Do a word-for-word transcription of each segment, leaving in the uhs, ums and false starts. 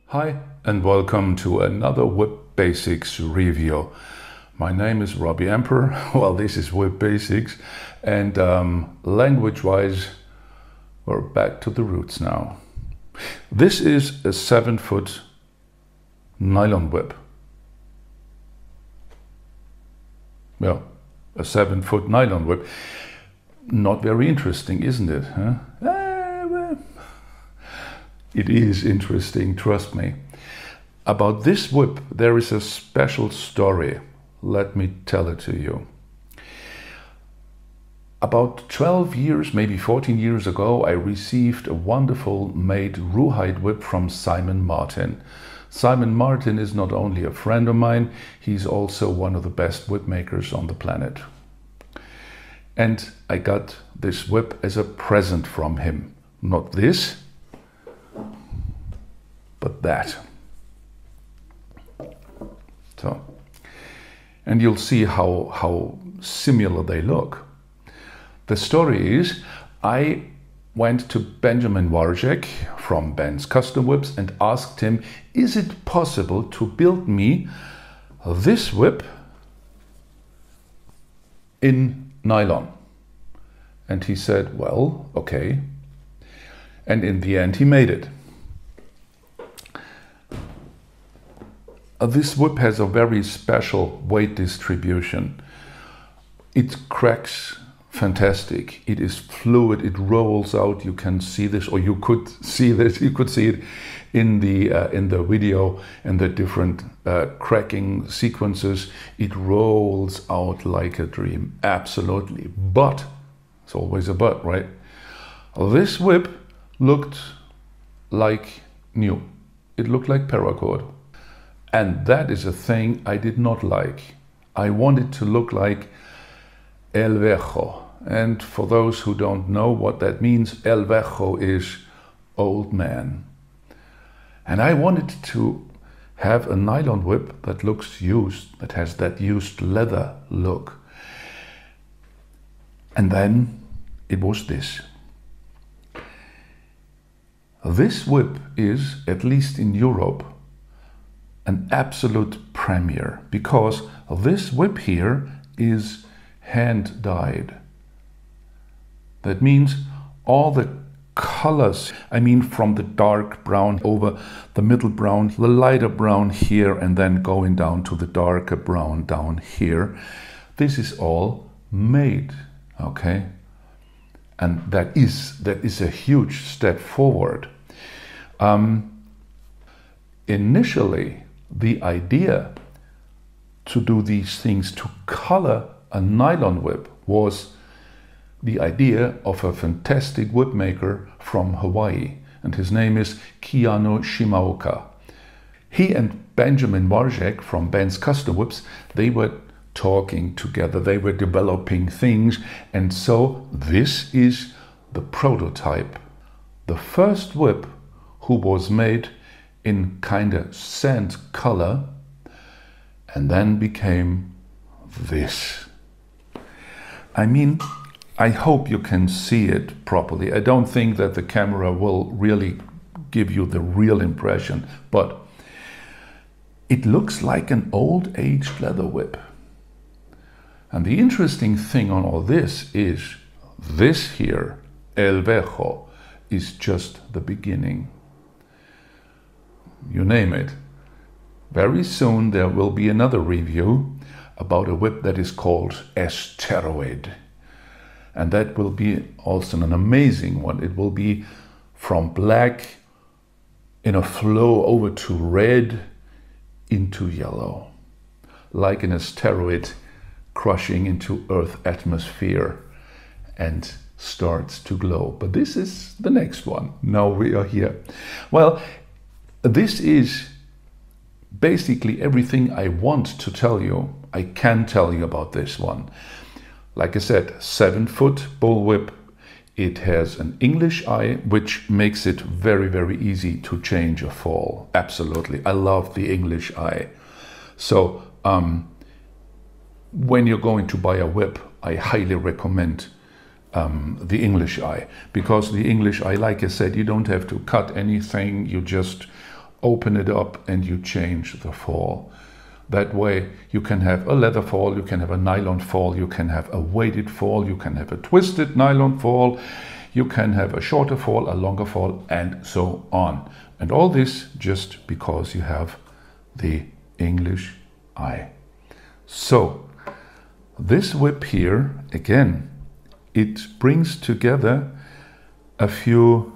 Hi and welcome to another Whip Basics review. My name is Robbie Emperor. Well, this is Whip Basics, and um, language-wise, we're back to the roots now. This is a seven-foot nylon whip. Well, a seven-foot nylon whip. Not very interesting, isn't it? Huh? Ah, well, it is interesting, trust me. About this whip, there is a special story. Let me tell it to you. About twelve years, maybe fourteen years ago, I received a wonderful made rawhide whip from Simon Martin. Simon Martin is not only a friend of mine, he's also one of the best whip makers on the planet. And I got this whip as a present from him. Not this, but that. So, and you'll see how, how similar they look. The story is, I went to Benjamin Warjek from Ben's Custom Whips and asked him, is it possible to build me this whip in nylon? And he said, well, okay. And in the end, he made it. Uh, this whip has a very special weight distribution. It cracks fantastic. It is fluid. It rolls out. You can see this, or you could see this. You could see it in the uh, in the video and the different uh, cracking sequences. It rolls out like a dream. Absolutely. But it's always a but, right? This whip looked like new. It looked like paracord. And that is a thing I did not like. I wanted to look like El Viejo. And for those who don't know what that means, El Viejo is old man. And I wanted to have a nylon whip that looks used, that has that used leather look. And then it was this. This whip is, at least in Europe, an absolute premiere, because this whip here is hand dyed. That means all the colors, I mean from the dark brown over the middle brown, the lighter brown here, and then going down to the darker brown down here. This is all made, okay? And that is, that is a huge step forward. Um, initially, the idea to do these things, to color a nylon whip, was the idea of a fantastic whip maker from Hawaii, and his name is Keanu Shimaoka. He and Benjamin Warjek from Ben's Custom Whips, they were talking together, they were developing things, and so this is the prototype. The first whip who was made in kind of sand color, and then became this. I mean, I hope you can see it properly. I don't think that the camera will really give you the real impression, but it looks like an old aged leather whip. And the interesting thing on all this is this here, El Viejo, is just the beginning. You name it. Very soon there will be another review about a whip that is called Asteroid. And that will be also an amazing one. It will be from black in a flow over to red into yellow. Like an asteroid crushing into Earth's atmosphere and starts to glow. But this is the next one. Now we are here. Well, this is basically everything I want to tell you. I can tell you about this one. Like I said, seven foot bullwhip. It has an English eye, which makes it very, very easy to change a fall. Absolutely. I love the English eye. So um, when you're going to buy a whip, I highly recommend um, the English eye, because the English eye, like I said, you don't have to cut anything. You just open it up and you change the fall. That way you can have a leather fall, you can have a nylon fall, you can have a weighted fall, you can have a twisted nylon fall, you can have a shorter fall, a longer fall, and so on. And all this just because you have the English eye. So this whip here, again, it brings together a few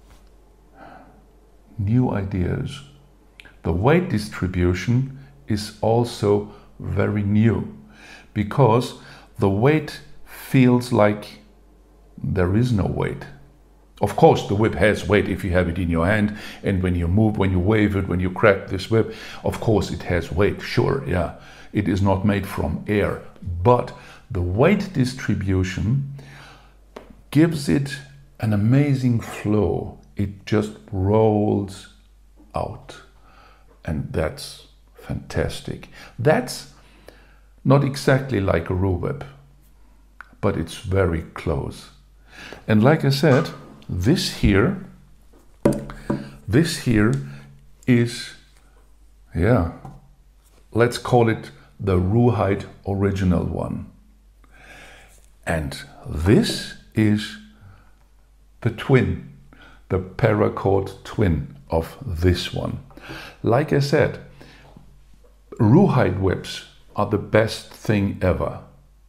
new ideas. The weight distribution is also very new because the weight feels like there is no weight. Of course, the whip has weight if you have it in your hand, and when you move, when you wave it, when you crack this whip, of course it has weight, sure, yeah. It is not made from air, but the weight distribution gives it an amazing flow. It just rolls out, and that's fantastic. That's not exactly like a rule whip, but it's very close. And like I said, this here, this here is, yeah, let's call it the Rawhide original one. And this is the twin, the paracord twin of this one. Like I said, Rawhide whips are the best thing ever.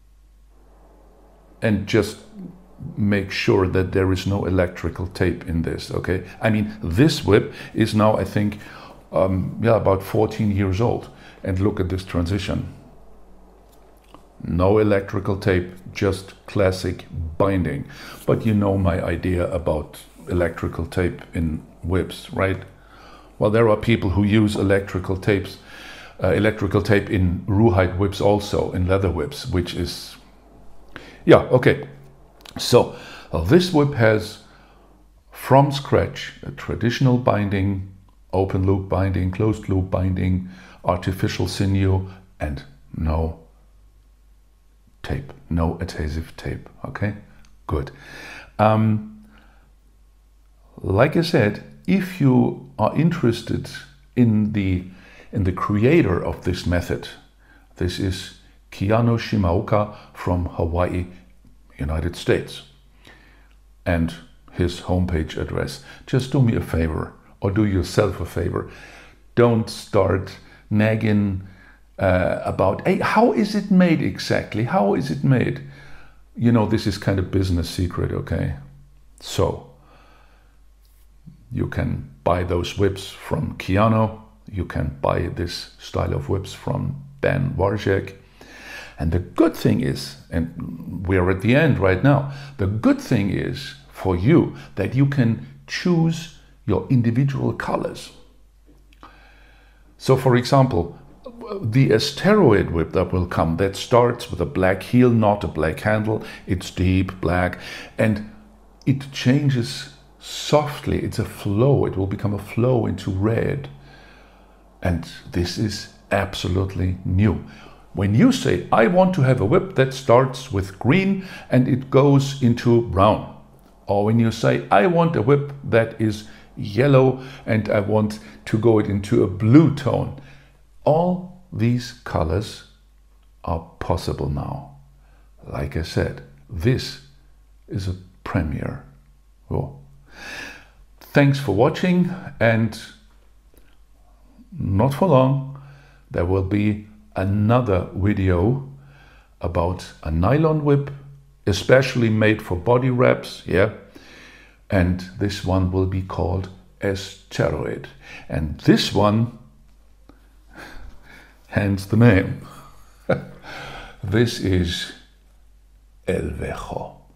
And just make sure that there is no electrical tape in this, okay? I mean, this whip is now, I think, um, yeah, about fourteen years old. And look at this transition. No electrical tape, just classic binding. But you know my idea about electrical tape in whips, right? Well, there are people who use electrical tapes, uh, electrical tape in Rawhide whips also, in leather whips, which is, yeah, okay. So uh, this whip has from scratch a traditional binding, open loop binding, closed loop binding, artificial sinew, and no tape, no adhesive tape, okay? Good. Um, like I said, if you are interested in the, in the creator of this method, this is Keanu Shimaoka from Hawaii, United States, and his homepage address. Just do me a favor, or do yourself a favor. Don't start nagging uh, about, hey, how is it made exactly? How is it made? You know, this is kind of business secret, okay? So, you can buy those whips from Keanu. You can buy this style of whips from Ben Warjek. And the good thing is, and we're at the end right now, the good thing is for you that you can choose your individual colors. So for example, the asteroid whip that will come, that starts with a black heel, not a black handle, it's deep black, and it changes softly, it's a flow, it will become a flow into red. And this is absolutely new. When you say, I want to have a whip that starts with green and it goes into brown. Or when you say, I want a whip that is yellow and I want to go it into a blue tone. All these colors are possible now. Like I said, this is a premiere. Oh. Thanks for watching, and not for long, there will be another video about a nylon whip, especially made for body wraps, yeah. And this one will be called Asteroid. And this one, hence the name. This is El Viejo.